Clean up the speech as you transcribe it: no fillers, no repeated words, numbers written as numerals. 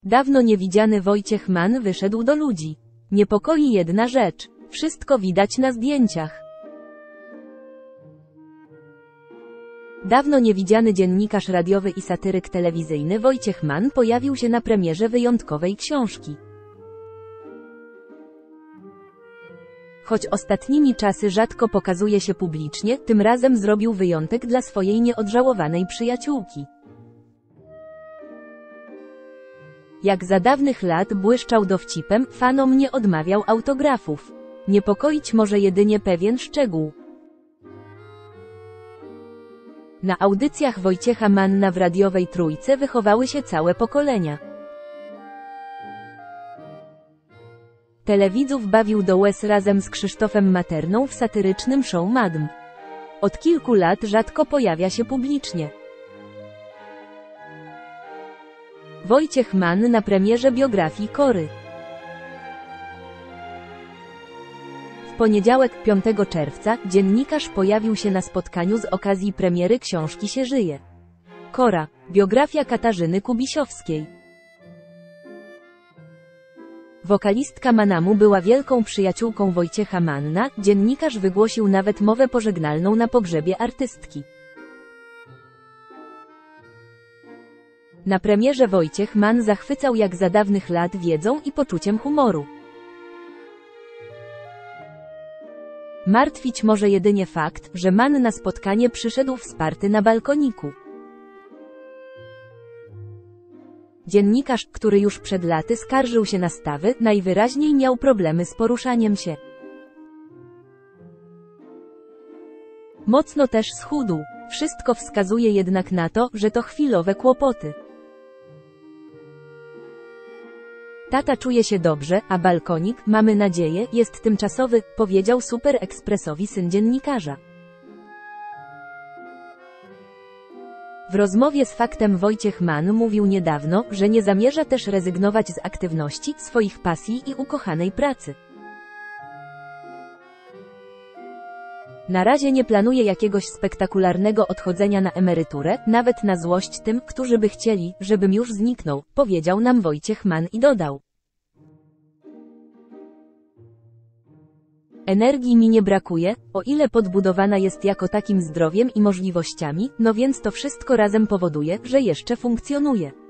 Dawno niewidziany Wojciech Mann wyszedł do ludzi. Niepokoi jedna rzecz. Wszystko widać na zdjęciach. Dawno niewidziany dziennikarz radiowy i satyryk telewizyjny Wojciech Mann pojawił się na premierze wyjątkowej książki. Choć ostatnimi czasy rzadko pokazuje się publicznie, tym razem zrobił wyjątek dla swojej nieodżałowanej przyjaciółki. Jak za dawnych lat błyszczał dowcipem, fanom nie odmawiał autografów. Niepokoić może jedynie pewien szczegół. Na audycjach Wojciecha Manna w radiowej Trójce wychowały się całe pokolenia. Telewidzów bawił do łez razem z Krzysztofem Materną w satyrycznym show Madm. Od kilku lat rzadko pojawia się publicznie. Wojciech Mann na premierze biografii Kory. W poniedziałek, 5 czerwca, dziennikarz pojawił się na spotkaniu z okazji premiery książki Się żyje. Kora. Biografia Katarzyny Kubisiowskiej. Wokalistka Manamu była wielką przyjaciółką Wojciecha Manna, dziennikarz wygłosił nawet mowę pożegnalną na pogrzebie artystki. Na premierze Wojciech Mann zachwycał jak za dawnych lat wiedzą i poczuciem humoru. Martwić może jedynie fakt, że Mann na spotkanie przyszedł wsparty na balkoniku. Dziennikarz, który już przed laty skarżył się na stawy, najwyraźniej miał problemy z poruszaniem się. Mocno też schudł. Wszystko wskazuje jednak na to, że to chwilowe kłopoty. Tata czuje się dobrze, a balkonik, mamy nadzieję, jest tymczasowy, powiedział Super Expressowi syn dziennikarza. W rozmowie z Faktem Wojciech Mann mówił niedawno, że nie zamierza też rezygnować z aktywności, swoich pasji i ukochanej pracy. Na razie nie planuje jakiegoś spektakularnego odchodzenia na emeryturę, nawet na złość tym, którzy by chcieli, żebym już zniknął, powiedział nam Wojciech Mann i dodał. Energii mi nie brakuje, o ile podbudowana jest jako takim zdrowiem i możliwościami, no więc to wszystko razem powoduje, że jeszcze funkcjonuje.